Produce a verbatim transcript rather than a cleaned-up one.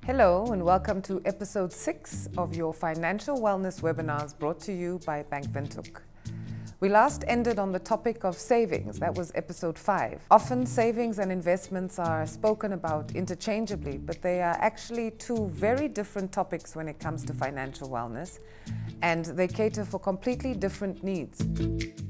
Hello and welcome to episode six of your financial wellness webinars brought to you by Bank Windhoek. We last ended on the topic of savings. That was episode five. Often savings and investments are spoken about interchangeably, but they are actually two very different topics when it comes to financial wellness, and they cater for completely different needs.